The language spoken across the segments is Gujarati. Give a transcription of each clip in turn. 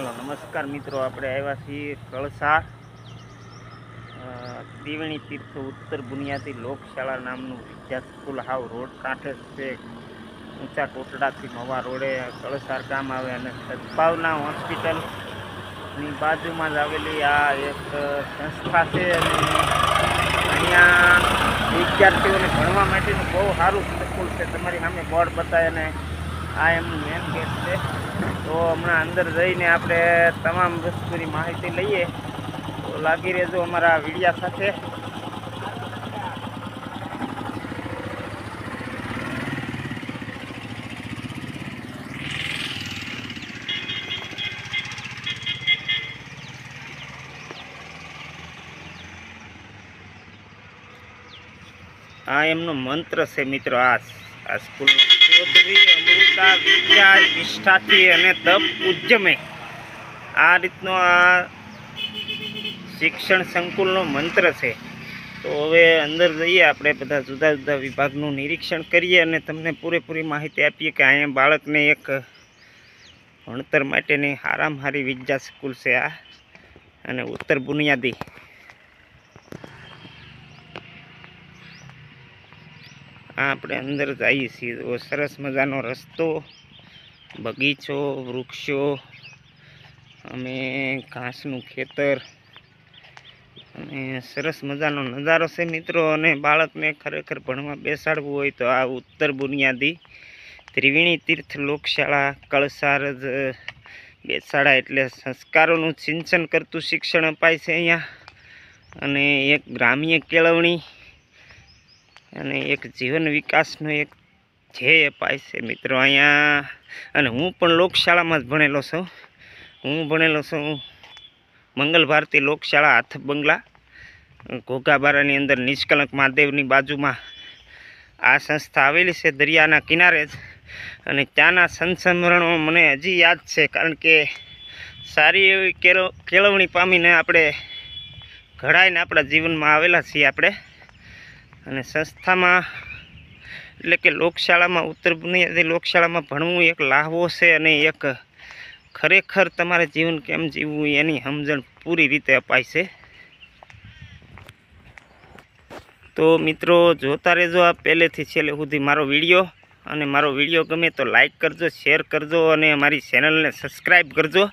હાલો નમસ્કાર મિત્રો, આપણે આવ્યા છીએ કળસાર ત્રિવેણી તીર્થ ઉત્તર બુનિયાદી લોકશાળા નામનું વિદ્યા સ્કૂલ હાવ રોડ કાંઠે છે. ઊંચા કોટડાથી નવા રોડે કળસાર ગામ આવે અને સદભાવના હોસ્પિટલની બાજુમાં જ આવેલી આ એક સંસ્થા છે. અને અહીંયા વિદ્યાર્થીઓને ભણવા માટેનું બહુ સારું સ્કૂલ છે. તમારી સામે બોર્ડ બતાવે અને આ એમનું મેન ગેટ છે. તો હમણાં અંદર જઈને આપણે તમામ વસ્તુની માહિતી લઈએ. તો લાગી રહેજો અમારા વિડિયા સાથે. આ એમનો મંત્ર છે મિત્રો. આ સ્કૂલનો ચૌધરી અમૃતા વિદ્યા નિષ્ઠાથી અને તપ ઉજ્જમે, આ રીતનો આ શિક્ષણ સંકુલનો મંત્ર છે. તો હવે અંદર જઈએ, આપણે બધા જુદા જુદા વિભાગનું નિરીક્ષણ કરીએ અને તમને પૂરેપૂરી માહિતી આપીએ કે અહીંયા બાળકને એક ભણતર માટેની સારામાં સારી વિદ્યા સ્કૂલ છે આ, અને ઉત્તર બુનિયાદી. આપણે અંદર જઈએ છીએ. તો સરસ મજાનો રસ્તો, બગીચો, વૃક્ષો અને ઘાસનું ખેતર અને સરસ મજાનો નજારો છે મિત્રો. અને બાળકને ખરેખર ભણવા બેસાડવું હોય તો આ ઉત્તર બુનિયાદી ત્રિવેણી તીર્થ લોકશાળા કળસાર જ બેસાડા. એટલે સંસ્કારોનું સિંચન કરતું શિક્ષણ અપાય છે અહીંયા, અને એક ગ્રામ્ય કેળવણી અને એક જીવન વિકાસનો એક ધ્યેય અપાય છે મિત્રો અહીંયા. અને હું પણ લોકશાળામાં જ ભણેલો છું. હું ભણેલો છું મંગલ ભારતી લોકશાળા હાથ બંગલા ઘોઘાબારાની અંદર નિષ્કલંક મહાદેવની બાજુમાં આ સંસ્થા આવેલી છે, દરિયાના કિનારે જ. અને ત્યાંના સંસ્મરણો મને હજી યાદ છે, કારણ કે સારી એવી કેળવણી પામીને આપણે ઘડાઈને આપણા જીવનમાં આવેલા છીએ આપણે. અને સંસ્થામાં એટલે કે લોકશાળામાં, ઉત્તર બુનિયાદી લોકશાળામાં ભણવું એક લાહવો છે, અને એક ખરેખર તમારે જીવન કેમ જીવવું એની સમજણ પૂરી રીતે અપાય છે. તો મિત્રો જોતા રહેજો આ પહેલેથી છેલ્લે સુધી મારો વિડીયો. અને મારો વિડીયો ગમે તો લાઈક કરજો, શેર કરજો અને અમારી ચેનલને સબસ્ક્રાઈબ કરજો.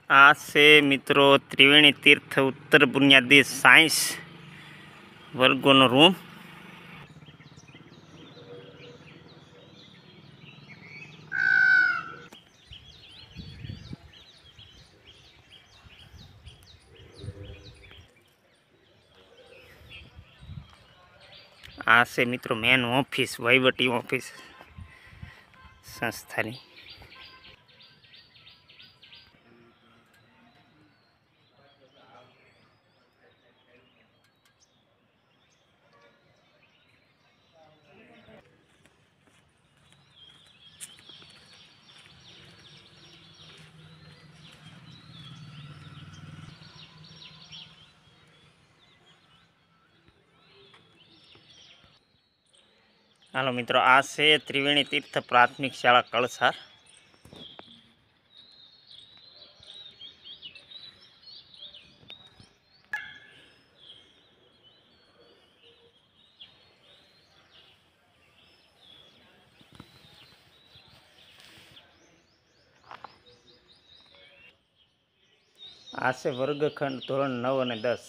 આ છે મિત્રો ત્રિવેણી તીર્થ ઉત્તર બુનિયાદી સાયન્સ વર્ગોનો રૂમ. આ છે મિત્રો મેન ઓફિસ, વહીવટી ઓફિસ સંસ્થાની. હાલો મિત્રો, આ છે ત્રિવેણી તીર્થ પ્રાથમિક શાળા કળસાર. આ છે વર્ગખંડ ધોરણ 9 અને 10.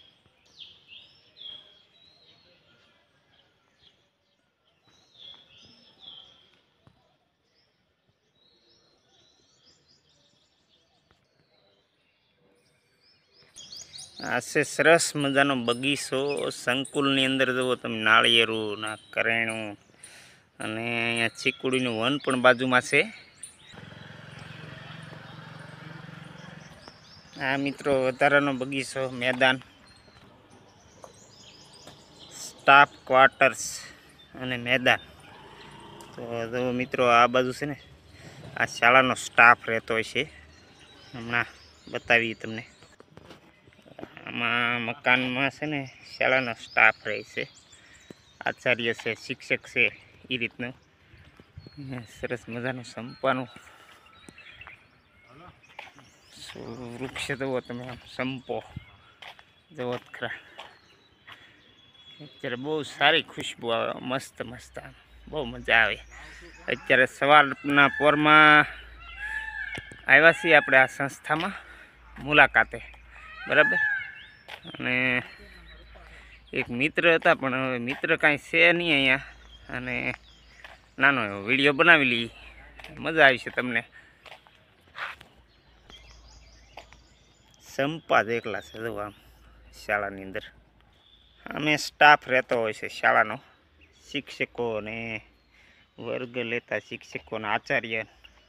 આ છે સરસ મજાનો બગીચો. સંકુલની અંદર જુઓ તમે, નાળિયેરું ના કરેણું અને અહીંયા ચીકુડીનું વન પણ બાજુમાં છે. આ મિત્રો વધારાનો બગીચો, મેદાન, સ્ટાફ ક્વાર્ટર્સ અને મેદાન. તો જો મિત્રો આ બાજુ છે ને, આ શાળાનો સ્ટાફ રહેતો હોય છે. હમણાં બતાવીએ તમને. આમાં મકાનમાં છે ને શાળાનો સ્ટાફ રહે છે, આચાર્ય છે, શિક્ષક છે, એ રીતનું. સરસ મજાનું સંપાનું વૃક્ષ જુઓ તમે, આમ સંપો જુઓ ખરા. અત્યારે બહુ સારી ખુશ્બુ આવે, મસ્ત મસ્ત, આમ બહુ મજા આવે. અત્યારે સવારના પોરમાં આવ્યા છીએ આપણે આ સંસ્થામાં મુલાકાતે, બરાબર. અને એક મિત્ર હતા, પણ હવે મિત્ર કાંઈ છે નહીં અહીંયા, અને નાનો એવો વિડીયો બનાવી લઈએ, મજા આવી છે તમને. સંપા જ એકલા છે જો આમ શાળાની અંદર. અમે સ્ટાફ રહેતો હોય છે શાળાનો, શિક્ષકો ને વર્ગ લેતા શિક્ષકોના આચાર્ય.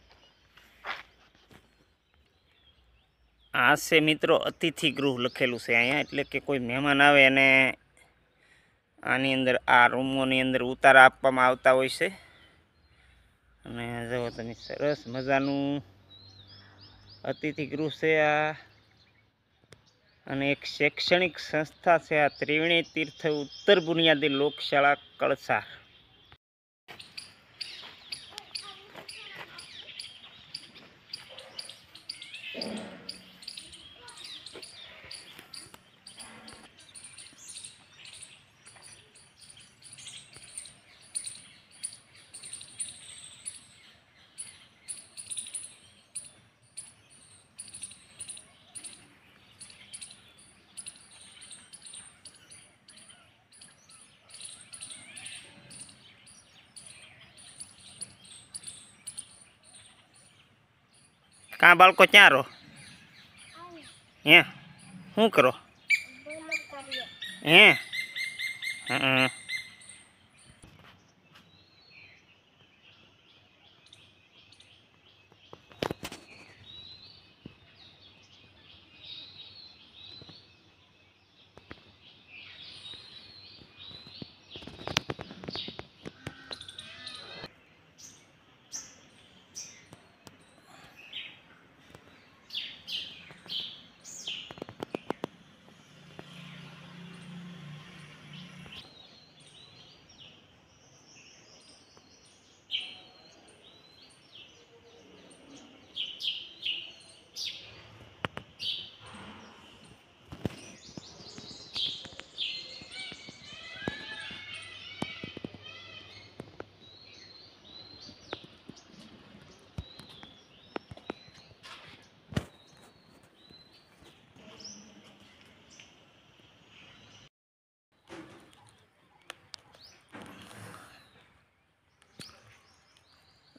આ છે મિત્રો અતિથિ ગૃહ લખેલું છે અહીંયા, એટલે કે કોઈ મહેમાન આવે અને આની અંદર આ રૂમોની અંદર ઉતારા આપવામાં આવતા હોય છે. અને જુઓ તમે, સરસ મજાનું અતિથિ ગૃહ છે આ. અને એક શૈક્ષણિક સંસ્થા છે આ ત્રિવેણી તીર્થ ઉત્તર બુનિયાદી લોકશાળા કળસાર. કાં બાળકો ક્યાં રહો? હે શું કરો? હે હા.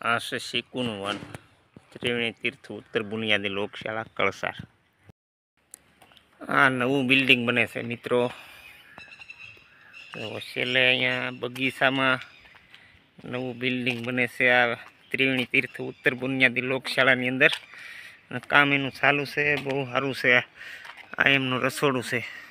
આ છે શીકુનું વન, ત્રિવેણી તીર્થ ઉત્તર બુનિયાદી લોકશાળા કળસાર. આ નવું બિલ્ડિંગ બને છે મિત્રો. છેલ્લે અહીંયા બગીચામાં નવું બિલ્ડિંગ બને છે આ ત્રિવેણી તીર્થ ઉત્તર બુનિયાદી લોકશાળાની અંદર. કામ એનું ચાલુ છે, બહુ સારું છે. આ એમનું રસોડું છે.